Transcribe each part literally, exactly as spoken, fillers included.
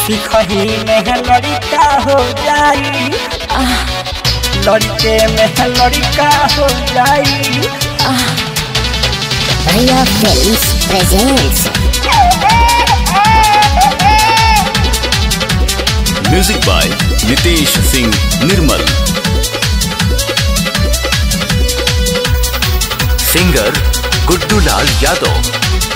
सिखही में लड़का हो जाई, लड़के में लड़का हो जाई। Riya Films presents Music by Nitesh Singh Nirmal. Singer Guddu Lal Yadav.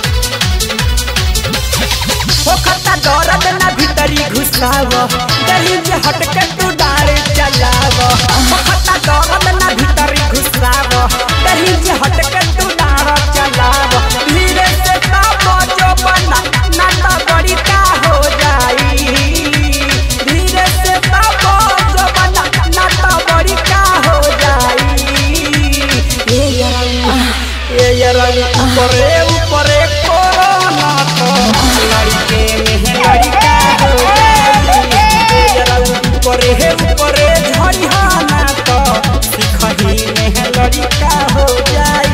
पोखता दौरत ना भीतरी घुसाव, दही जे हटके तू डाल चलाव। पोखता दौरत ना भीतरी घुसाव, दही जे हटके तू डाल चलाव। धीरे से तापो जो बना ना तो बड़ी का हो जाई, धीरे से तापो जो बना ना तो बड़ी का हो जाई। ये यारा ये यारा ऊपरे ऊपरे कोरोना तो लड़के में लड़का हो जाई। जरा ऊपरे है ऊपरे झड़ियाना तो सिखही में लड़का हो जाई।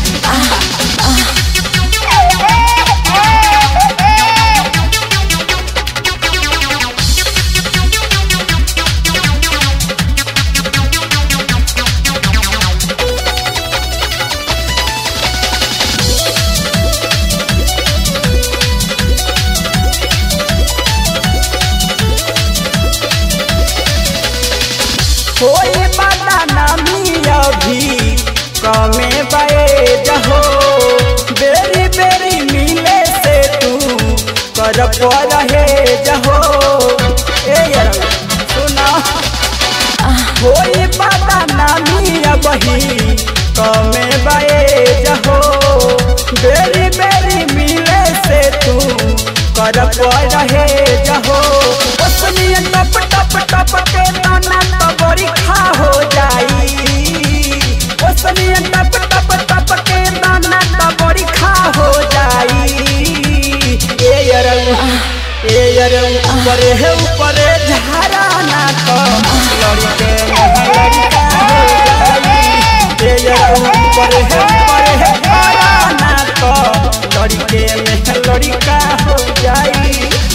कोई बाता नामी अभी कमे बैज हो, बेरी बेरी मिले से तू कर रहे जहो। ए यार सुना, कोई बाता नामी अभी कमे बैज हो, बेरी बेरी मिले से तू कर रहे जहो। उसने टप टप टप के दाना तो बड़ी खा हो जाई, उसने टप टप टप के दाना तो बड़ी खा हो जाई। ए यार ए यार ऊपरे है ऊपरे झराना तो लड़के में लड़का हो जाई। ए यार ऊपरे है ऊपरे है झराना तो लड़के में लड़का हो जाई।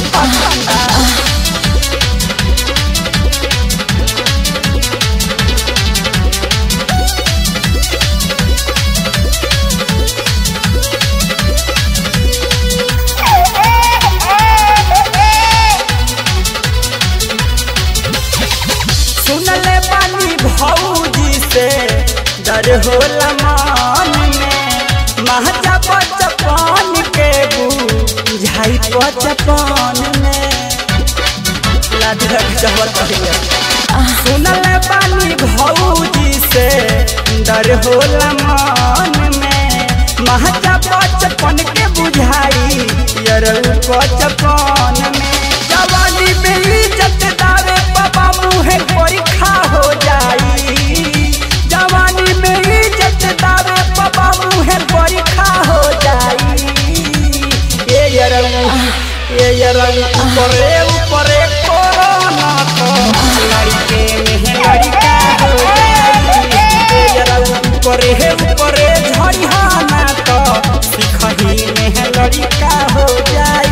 सुनले बानी भौजी से डर होला मान में, महजा बचपन के बुझाई बचपन में लाज रख जबत है। सुनले बानी भौजी से डर होला मान में, महजा बचपन के बुझाई यार बचपन में। जवानी में इज्जत दावे बाबा मुहे परीक्षा हो जाई, जवानी में इज्जत दावे बाबा मुहे परीक्षा हो जाई। ये यार ये यार ऊपरे ऊपरे कोरोना तो लड़के में लड़का हो जाई। ये यार ऊपरे है ऊपरे झड़ियाना तो सिखही में लड़का हो जाई।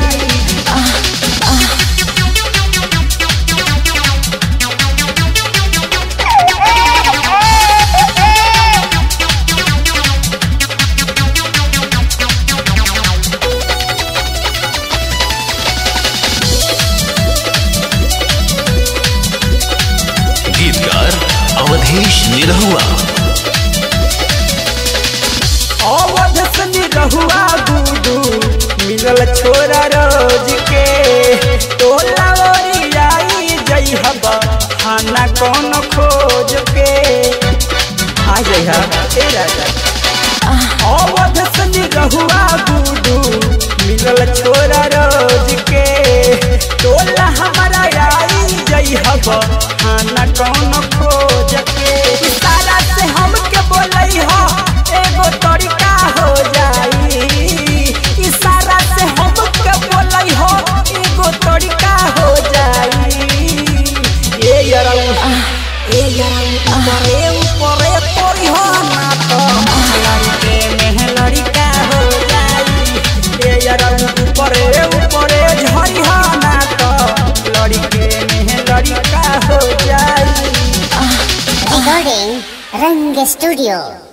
गीतकार अवधेश निरहुआ। अवध से निरहुआ गुडू मिलल छोरा रोज के, टोला ओरियाई जई हबा खाना कौन खोज के आ जई हा। ए राजा अवध से निरहुआ गुडू मिलल छोरा रोज के, टोला हमारा आई जई हबा खाना कौन खोज के। इशारा से हमके बोलई हो एगो तरीका हो जाई, इशारा से हमके बोलई हो एगो तरीका हो जाई। ए यार ए यार ऊपरे ऊपरे तोरी हो ना तो लड़के में लड़का हो जाई। ए यार ऊपरे ऊपरे Recording Rang Studio.